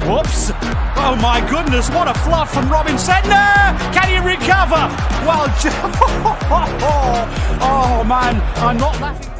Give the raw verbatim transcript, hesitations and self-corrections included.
Whoops. Oh my goodness, what a fluff from Robin Sentner. Can he recover? Well, oh man, I'm not laughing.